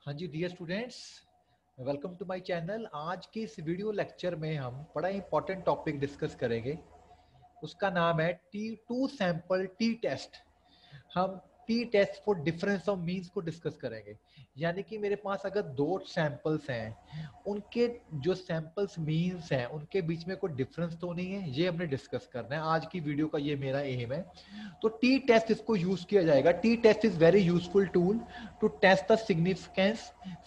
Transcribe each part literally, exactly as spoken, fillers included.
हाँ जी dear students, welcome to my channel. आज के इस वीडियो लेक्चर में हम बड़ा इंपॉर्टेंट टॉपिक डिस्कस करेंगे। उसका नाम है T two sample T test. हम T test for difference of means को डिस्कस करेंगे। यानी कि मेरे पास अगर दो सैंपल्स हैं, उनके जो सैंपल्स मीन्स हैं उनके बीच में कोई डिफरेंस तो नहीं है, ये हमने डिस्कस करना है। आज की वीडियो का ये मेरा एम है। तो टी टेस्ट इसको यूज किया जाएगा। T test is very useful tool to test the significance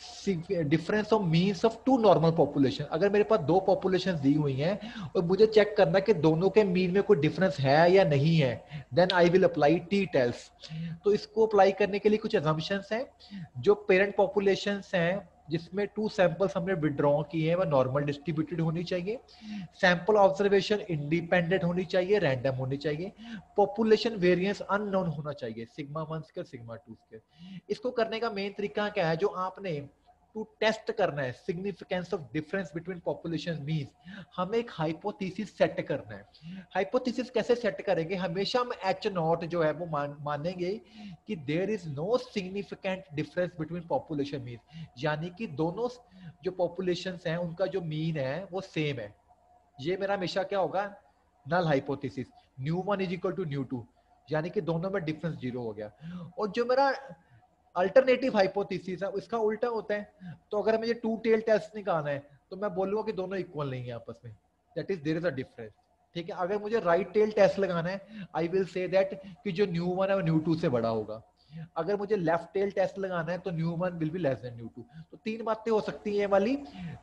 difference of means of two normal population. अगर मेरे पास दो पॉपुलेशन दी हुई हैं और मुझे चेक करना कि दोनों के मीन में कोई डिफरेंस है या नहीं है, then I will apply T test. तो इसको अप्लाई करने के लिए कुछ assumptions हैं। जो पेरेंट पॉपुलेशंस हैं जिसमें टू सैंपल्स हमने विड्रॉ किए हैं वह नॉर्मल डिस्ट्रीब्यूटेड होनी चाहिए। सैंपल ऑब्जर्वेशन इंडिपेंडेंट होनी चाहिए, रैंडम होनी चाहिए। पॉपुलेशन वेरिएंस अननोन होना चाहिए, sigma one square sigma two square. इसको करने का मेन तरीका क्या है? जो आपने टू टेस्ट करना है significance of difference between population means हमें एक हाइपोथेसिस सेट करना है। हाइपोथेसिस कैसे सेट करेंगे? हमेशा हम एच नॉट जो है वो मान मानेंगे कि there is no significant difference between population mean, यानी कि दोनों जो पॉपुलेशन हैं उनका जो मीन है वो सेम है। ये मेरा हमेशा क्या होगा? Null hypothesis. Mu one is equal to mu two, यानी कि दोनों में डिफरेंस जीरो हो गया। और जो मेरा अल्टरनेटिव हाइपोथेसिस है इसका उल्टा होता है। तो अगर मुझे टू टेल टेस्ट निकालना है तो मैं बोलूंगा कि दोनों इक्वल नहीं है आपस में, that is there is a difference. ठीक है, अगर मुझे राइट टेल टेस्ट लगाना है आई विल से दैट कि जो न्यू वन है वो न्यू टू से बड़ा होगा। अगर मुझे लेफ्ट टेल टेस्ट लगाना है तो mu one will be less than mu two. तो तीन बातें हो सकती है वाली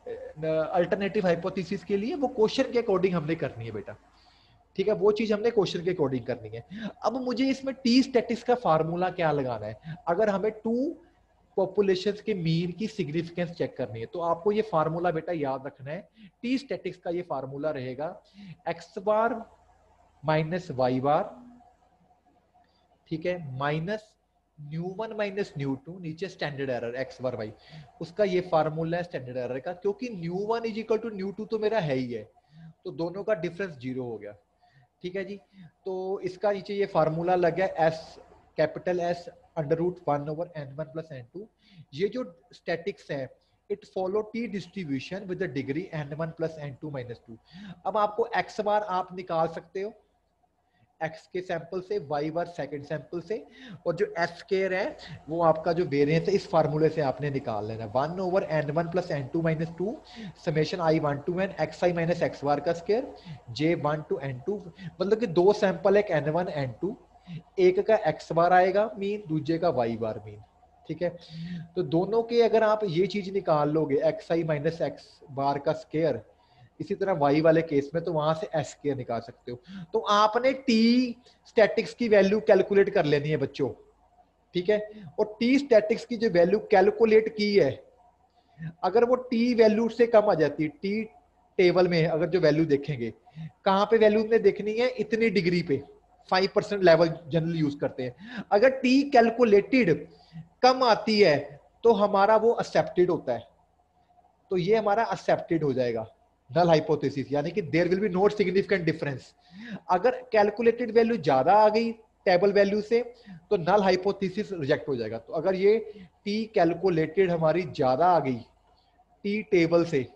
अल्टरनेटिव हाइपोथेसिस के लिए। वो क्वेश्चन के अकॉर्डिंग हमने करनी है बेटा। ठीक है, वो चीज हमने क्वेश्चन के अकॉर्डिंग करनी है। अब मुझे इसमें टी स्टैटिक्स का फार्मूला क्या लगाना है? अगर हमें टू पॉपुलेशन के मीन की सिग्निफिकेंस चेक करनी है तो आपको ये फार्मूला बेटा याद रखना है। टी स्टैटिक्स का ये फार्मूला रहेगा X bar minus Y bar, ठीक है, minus mu one minus mu two, नीचे standard error X bar Y. उसका ये फार्मूला है स्टैंडर्ड एरर का, क्योंकि mu one is equal to mu two तो मेरा है ही है, तो दोनों का डिफरेंस जीरो हो गया। ठीक है जी, तो इसका नीचे ये फार्मूला लग गया S capital S under root one over N one plus N two. ये जो स्टैटिक्स है it follow T distribution with the degree N one plus N two minus two. अब आपको एक्स बार आप निकाल सकते हो एक्स के सैंपल से, वाई बार सेकंड सैंपल से, और जो एस स्क्वायर है वो आपका जो वेरिएंस है इस फार्मूले से आपने निकाल लेना। One over N one plus N two minus two summation I one two N X I minus X bar का square J one two N two. मतलब कि दो सैंपल एक एन वन एन टू, एक का एक्स बार आएगा mean, दूसरे का वाई बार मीन। ठीक है, तो दोनों के अगर आप ये चीज निकाल लोगे X I minus X bar का स्क्वायर, इसी तरह वाई वाले केस में तो वहां से एस के निकाल सकते हो। तो आपने टी स्टैटिक्स की वैल्यू कैलकुलेट कर लेनी है बच्चों। ठीक है, और टी स्टैटिक्स की जो वैल्यू कैलकुलेट की है, अगर वो टी वैल्यू से कम आ जाती है, टी टेबल में अगर जो वैल्यू देखेंगे, कहां पे वैल्यू में देखनी है? इतनी डिग्री पे, five percent level generally use करते हैं। अगर टी कैलकुलेटेड कम आती है तो हमारा वो एक्सेप्टेड होता है, तो ये हमारा एक्सेप्टेड हो जाएगा नल हाइपोथेसिस, यानी कि there will be not significant difference. अगर कैलकुलेटेड वैल्यू ज्यादा आ गई टेबल वैल्यू से तो नल हाइपोथेसिस रिजेक्ट हो जाएगा। तो अगर ये टी कैलकुलेटेड हमारी ज्यादा आ गई टी टेबल से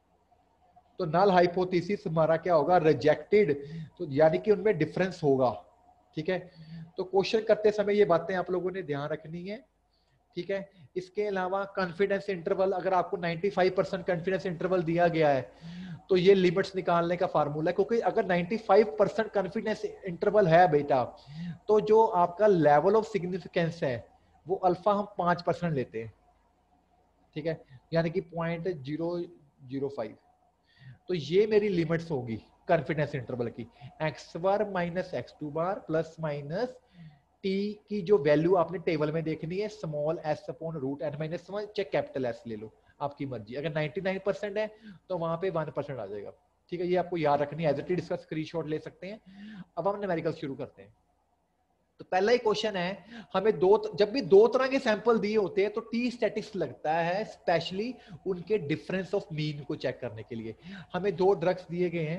तो नल हाइपोथेसिस हमारा क्या होगा? रिजेक्टेड। तो यानी कि उनमें डिफरेंस होगा। ठीक है, तो क्वेश्चन करते समय ये बातें आप लोगों ने ध्यान रखनी है। ठीक है, इसके अलावा कॉन्फिडेंस इंटरवल, अगर आपको पचानवे परसेंट कॉन्फिडेंस इंटरवल दिया गया है तो ये लिमिट्स निकालने का फार्मूला है। क्योंकि अगर पचानवे परसेंट कॉन्फिडेंस इंटरवल है बेटा तो जो आपका लेवल ऑफ सिग्निफिकेंस है वो अल्फा हम पांच परसेंट लेते हैं। ठीक है, यानी कि पॉइंट जीरो जीरो फाइव। तो ये मेरी लिमिट्स होगी कॉन्फिडेंस इंटरवल की, X bar minus X two bar plus minus T की जो वैल्यू आपने टेबल में देखनी है small S upon root N minus one, चाहे कैपिटल एस ले लो, आपकी मर्जी। अगर निन्यानवे परसेंट है तो वहां पे वन परसेंट आ जाएगा। ठीक है, ये आपको याद रखनी है, एज इट इज इसका स्क्रीनशॉट ले सकते हैं। अब हम न्यूमेरिकल शुरू करते हैं। तो पहला ही क्वेश्चन है, हमें दो, जब भी दो तरह के सैंपल दिए होते हैं तो टी स्टैटिक्स लगता है स्पेशली उनके डिफरेंस ऑफ मीन को चेक करने के लिए। हमें दो ड्रग्स दिए गए हैं,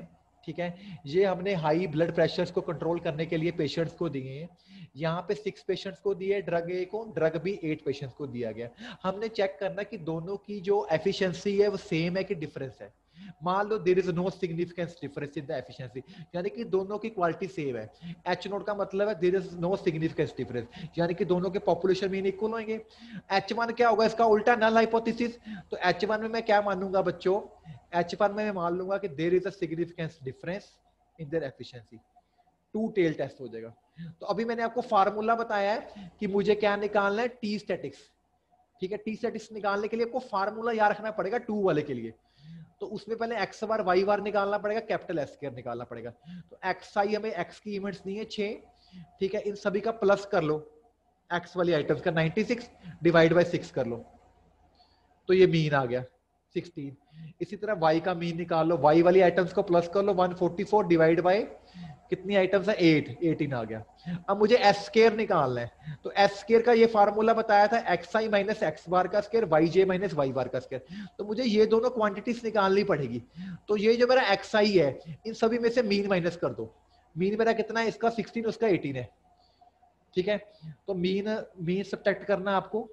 ठीक है, ये हमने हाई ब्लड प्रेशर्स को कंट्रोल करने के लिए पेशेंट्स को दिए हैं। यहाँ पे सिक्स पेशेंट्स को दिए ड्रग ए को, ड्रग बी एट पेशेंट्स को दिया गया। हमने चेक करना कि दोनों की जो एफिशिएंसी है वो सेम है कि डिफरेंस है। मान लो there is no significance difference in the efficiency, यानी कि दोनों की क्वालिटी सेम है। एच नोट का मतलब है there is no significance difference, यानी कि दोनों के पॉपुलेशन मीन इक्वल होंगे। एच वन क्या होगा, इसका उल्टा, नल हाइपोथेसिस। तो एच वन में मैं क्या मानूंगा बच्चों, एच वन में मैं मान लूंगा कि there is a significance difference in their efficiency, two tail test हो जाएगा। तो अभी मैंने आपको फार्मूला बताया है कि मुझे क्या निकालना है, टी स्टैटिक्स। ठीक है, टी स्टैटिक्स निकालने के लिए आपको फार्मूला याद रखना पड़ेगा टू वाले के लिए। तो उसमें पहले एक्स बार वाई बार निकालना पड़ेगा, कैपिटल एस स्क्वायर निकालना पड़ेगा। तो एक्स आई हमें एक्स की इवेंट्स दी है छह, ठीक है, इन सभी का प्लस कर लो, एक्स वाली आइटम्स का ninety six divide by six कर लो, तो ये मीन आ गया सिक्सटीन। इसी तरह वाई का मीन निकाल लो, वाई वाली आइटम्स को प्लस कर लो, one forty four divide by कितनी आइटम्स है, एट, एटीन आ गया। अब मुझे एस स्क्वायर निकालना है, तो एस स्क्वायर का ये फार्मूला बताया था, X I minus X bar का square, Y J minus Y bar का स्क्वायर। तो मुझे ये दोनों क्वांटिटीज निकालनी पड़ेगी। तो ये जो मेरा एक्स आई है, इन सभी में से मीन माइनस कर दो। मीन मेरा कितना है, इसका सिक्सटीन, उसका एटीन है। ठीक है, तो मीन मीन सब्ट्रैक्ट करना आपको,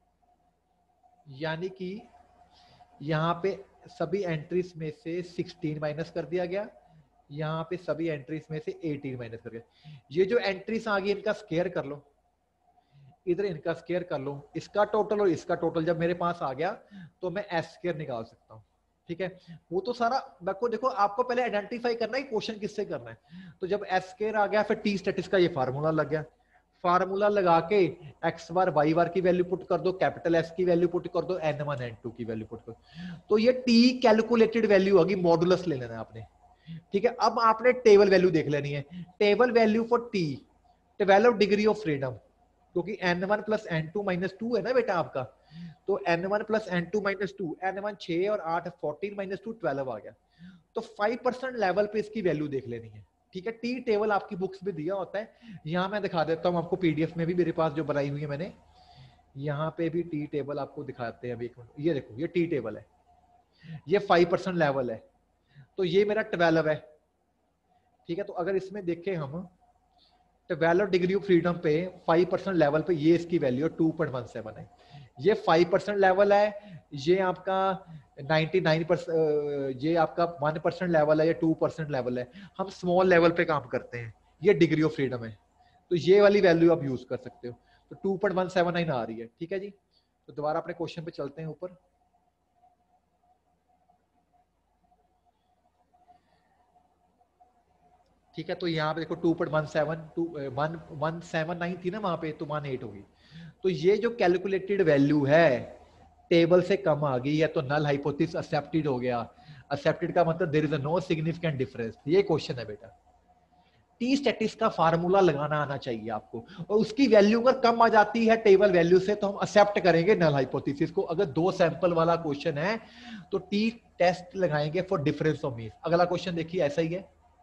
यानी कि यहाँ पे सभी एंट्रीज में से सिक्सटीन माइनस कर दिया गया, यहाँ पे सभी एंट्रीज में से एटीन माइनस कर दिया। ये जो एंट्रीज आ गई इनका स्क्वायर कर लो, इधर इनका स्क्वायर कर लो, इसका टोटल और इसका टोटल जब मेरे पास आ गया तो मैं एस स्क्वायर निकाल सकता हूँ। ठीक है, वो तो सारा देखो देखो आपको पहले आइडेंटिफाई करना है क्वेश्चन किससे करना है। तो जब एस स्क्वायर आ गया, फिर टी स्टैटिक्स का ये फार्मूला लग गया। फार्मूला लगा के एक्स बार वाई बार की वैल्यू पुट कर दो, कैपिटल एस की वैल्यू पुट कर दो, एन वन एन टू की वैल्यू पुट कर दो, तो ये टी कैलकुलेटेड वैल्यू होगी, मॉडुलस ले लेना है आपने। ठीक है, अब आपने टेबल वैल्यू देख लेनी है। Table value for T, twelve degree of freedom, क्योंकि N one plus N two minus two है ना बेटा आपका, तो N one plus N two minus two, N one छह और आठ, फोर्टीन माइनस टू ट्वेल्व आ गया। तो फाइव परसेंट लेवल पे इसकी वैल्यू देख लेनी है। ठीक है, टी टेबल आपकी बुक्स में दिया होता है, यहाँ मैं दिखा देता हूँ आपको, पीडीएफ में भी मेरे पास जो बनाई हुई है मैंने, यहाँ पे भी टी टेबल आपको दिखाते हैं अभी, एक मिनट। ये देखो, ये टी टेबल है, ये फाइव परसेंट लेवल है, तो ये मेरा ट्वेल्व है। ठीक है, तो अगर इसमें देखें हम, ट्वेल्व डिग्री ऑफ फ्रीडम पे फाइव परसेंट लेवल पे ये इसकी value two point one seven है। ये फाइव परसेंट लेवल है, ये आपका नाइंटी नाइन परसेंट, ये आपका वन परसेंट लेवल है, ये टू परसेंट लेवल है। हम स्मॉल लेवल पे काम करते हैं, ये डिग्री ऑफ फ्रीडम है, तो ये वाली वैल्यू आप यूज कर सकते हो। तो two point one seven nine आ रही है। ठीक है जी, तो दोबारा अपने क्वेश्चन पे चलते हैं ऊपर। ठीक है, तो यहाँ पे देखो two point one seven, two one one seven nine थी ना वहां पे, तो वन एट होगी। तो ये जो कैलकुलेटेड वैल्यू है टेबल से कम आ गई है, तो नल हाइपोथेसिस एक्सेप्टेड हो गया। एक्सेप्टेड का मतलब there is no significant difference, ये क्वेश्चन है बेटा। टी स्टैटिक्स का फार्मूला लगाना आना चाहिए आपको, और उसकी वैल्यू अगर कम आ जाती है टेबल वैल्यू से, तो हम एक्सेप्ट करेंगे नल हाइपोथेसिस को। अगर दो सैंपल वाला क्वेश्चन है तो टी टेस्ट लगाएंगे फॉर डिफरेंस ऑफ मीन। अगला क्वेश्चन देखिए, ऐसा ही है।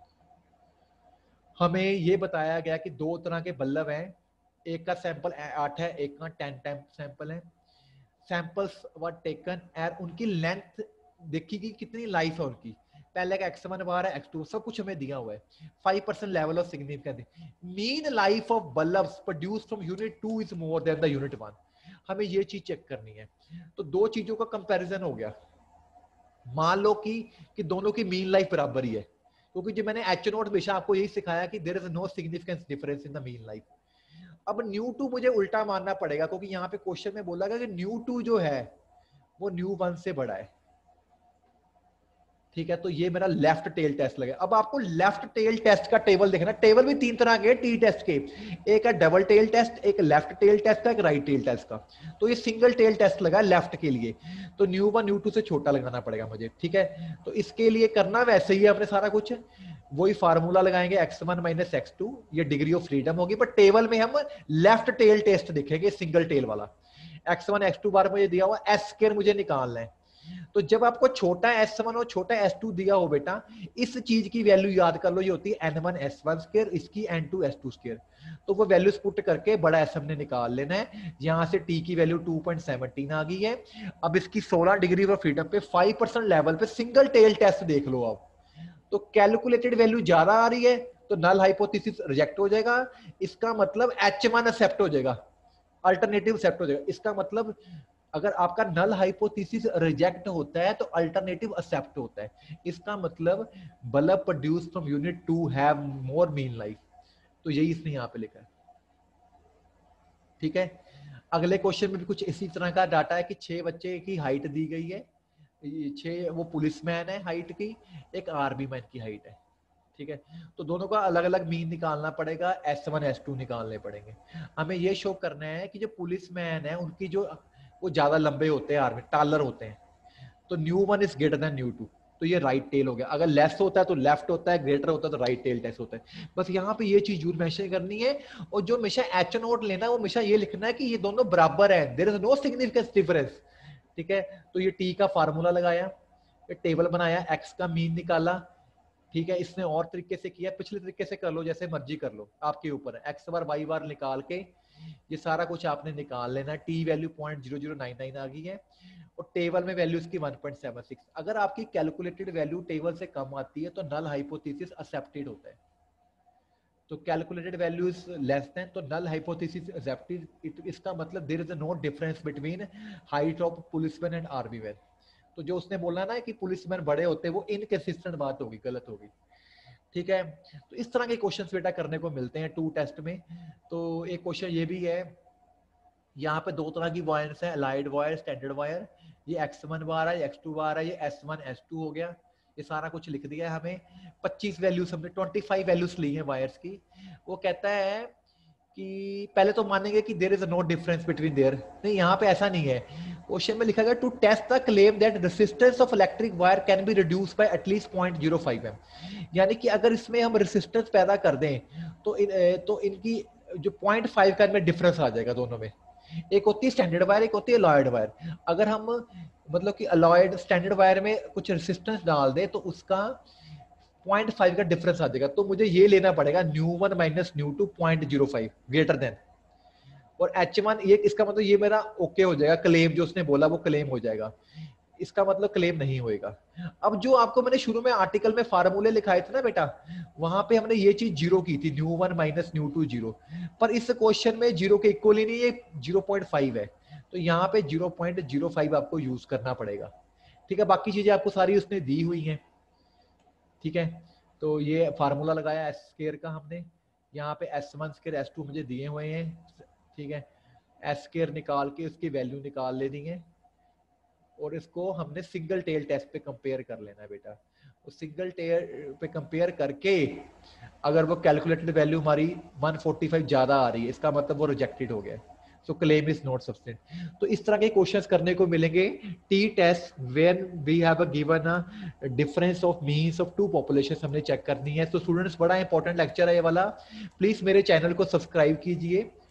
हमें ये बताया गया कि दो तरह के बल्ब हैं, एक का सैंपल आठ है, एक का टेन टाइम सैंपल है। सैंपल्स वर टेकन एयर, उनकी लेंथ देखी गई, कितनी लाइफ है उनकी, पहले का एक्स वन बार है, एक्स टू, सब कुछ हमें दिया हुआ है। Five percent level of significance, mean life of bulbs produce from unit two is more than the unit one. हमें ये चीज चेक करनी है। तो दो चीजों का कंपैरिजन हो गया। मान लो कि कि दोनों की मीन लाइफ बराबर ही है, क्योंकि जो मैंने एच नोट हमेशा आपको यही सिखाया कि there is no significance difference in the mean life. अब न्यू टू मुझे उल्टा मानना पड़ेगा, क्योंकि यहाँ पे क्वेश्चन में बोला गया कि न्यू टू जो है वो न्यू वन से बड़ा है। ठीक है, तो ये मेरा लेफ्ट टेल टेस्ट लगे। अब आपको लेफ्ट टेल टेस्ट का टेबल देखना। टेबल भी तीन तरह के टी टेस्ट के, एक है डबल टेल टेस्ट, एक लेफ्ट टेल टेस्ट का, एक राइट टेल टेस्ट का। तो ये सिंगल टेल टेस्ट लगा लेफ्ट के लिए, तो न्यू वन न्यू टू से छोटा लगाना पड़ेगा मुझे। ठीक है, तो इसके लिए करना वैसे ही है अपने सारा कुछ, वही फार्मूला लगाएंगे, X one minus X two, ये डिग्री ऑफ फ्रीडम होगी। पर टेबल में हम लेफ्ट टेल टेस्ट देखेंगे, सिंगल टेल वाला। X one X two bar मुझे दिया हुआ, एस स्क्वायर मुझे निकालना है। तो जब आपको छोटा एस वन और छोटा एस टू दिया हो बेटा, इस चीज की वैल्यू याद कर लो, ये होती है N one S one square, इसकी N two S two square. तो वो वैल्यूज पुट करके बड़ा एस हमने निकाल लेना है। यहां से टी की value two point one seven आ गई है। अब इसकी सोलह डिग्री ऑफ फ्रीडम पे फाइव परसेंट लेवल पे सिंगल टेल टेस्ट देख लो आप। तो कैलकुलेटेड वैल्यू ज्यादा आ रही है तो नल हाइपोथेसिस रिजेक्ट हो जाएगा, इसका मतलब एच वन एक्सेप्ट हो जाएगा, अल्टरनेटिव एक्सेप्ट हो जाएगा। इसका मतलब अगर आपका नल हाइपोथेसिस रिजेक्ट होता है तो अल्टरनेटिव एक्सेप्ट होता है, इसका मतलब bulb produce from unit to have more mean life. तो यही इसने यहाँ पे लिखा है। ठीक है, अगले क्वेश्चन में भी कुछ इसी तरह का डाटा है कि छह बच्चे की हाइट दी गई है, छह वो पुलिसमैन है हाइट की, एक आर्मी मैन की हाइट है। ठीक है, तो दोनों का अलग अलग मीन निकालना पड़ेगा, एस वन एस टू निकालने पड़ेंगे। हमें ये शो करना है कि जो पुलिसमैन है उनकी जो वो ज्यादा लंबे होते हैं, आर्मी टालर होते हैं, तो mu one is greater than mu two, तो ये राइट टेल हो गया। अगर लेस होता है तो लेफ्ट होता है, ग्रेटर होता है तो राइट टेल टेस्ट होता है। बस यहाँ पे ये चीज जरूर मेंशन करनी है। और जो हमेशा एच नोट लेना है वो हमेशा ये लिखना है कि ये दोनों बराबर है, there is no significance difference. ठीक है, तो ये टी का फार्मूला लगाया, टेबल बनाया, एक्स का मीन निकाला। ठीक है, इसने और तरीके से किया, पिछले तरीके से कर लो, जैसे मर्जी कर लो, आपके ऊपर है। एक्स बार वाई बार निकाल के ये सारा कुछ आपने निकाल लेना। T value point zero zero nine nine आ गई है और टेबल में वैल्यू इसकी वन पॉइंट सेवन सिक्स। अगर आपकी कैलकुलेटेड वैल्यू टेबल से कम आती है तो नल हाइपोथेसिस एक्सेप्टेड होता है। तो calculated value is less than, तो नल हाइपोथेसिस एक्सेप्टेड। इसका मतलब there is no difference between height of policeman and army man. तो जो उसने बोला ना कि पुलिसमैन बड़े होते हैं, वो इनकंसिस्टेंट बात होगी, गलत होगी। ठीक है, तो इस तरह के क्वेश्चंस बेटा करने को मिलते हैं टू टेस्ट में। तो एक क्वेश्चन ये भी है, यहाँ पे दो तरह की वायर्स है, अलाइड वायर, स्टैंडर्ड वायर। ये एक्स वन बार है, एक्स टू बार है, ये एस वन एस टू हो गया। ये सारा कुछ लिख दिया है हमें। पच्चीस वैल्यूज हमने पच्चीस वैल्यूज ली हैं वायर्स की। वो कहता है कि पहले तो मानेंगे कि there is no difference between there, नहीं यहाँ पे ऐसा नहीं है। क्वेश्चन में लिखा गया to test the claim that resistance of electric wire can be reduce by at least point zero five M. यानी कि अगर इसमें हम रेजिस्टेंस पैदा कर दें तो इन, तो इनकी जो पॉइंट फाइव का इनमें डिफरेंस आ जाएगा दोनों में। एक होती है स्टैंडर्ड वायर, एक होती है अलॉयड वायर। अगर हम मतलब कि अलॉयड स्टैंडर्ड वायर में कुछ रेजिस्टेंस डाल दे तो उसका पॉइंट फाइव का डिफरेंस आ जाएगा। तो मुझे ये लेना पड़ेगा mu one minus mu two point zero five greater than, और एच वन ये इसका मतलब ये मेरा ओके हो जाएगा, क्लेम जो उसने बोला वो क्लेम हो जाएगा। इसका मतलब क्लेम नहीं होएगा। अब जो आपको मैंने शुरू में आर्टिकल में फार्मूले लिखाए थे ना बेटा, वहां पे हमने ये चीज जीरो की थी, mu one minus mu two zero. पर इस क्वेश्चन में जीरो के इक्वल ही नहीं, ये जीरो पॉइंट फाइव है, तो यहाँ पे जीरो पॉइंट जीरो फाइव आपको यूज करना पड़ेगा। ठीक है, बाकी चीजें आपको सारी उसने दी हुई हैं। ठीक है, तो ये फार्मूला लगाया एस स्क्वायर का हमने, यहाँ पे S one square S two मुझे दिए हुए हैं। ठीक है, एस स्क्वायर निकाल के उसकी वैल्यू निकाल लेनी है और इसको हमने सिंगल टेल टेस्ट पे कंपेयर कर लेना है बेटा। उस सिंगल टेल पे कंपेयर करके अगर वो कैलकुलेटेड वैल्यू हमारी वन फोर्टी फाइव ज्यादा आ रही है, इसका मतलब वो रिजेक्टेड हो गया, so claim is not substantiated. तो इस तरह के क्वेश्चंस करने को मिलेंगे T test when we have a given a difference of means of two populations हमने चेक करनी है। तो स्टूडेंट्स बड़ा इंपॉर्टेंट लेक्चर है ये वाला, प्लीज मेरे चैनल को सब्सक्राइब कीजिए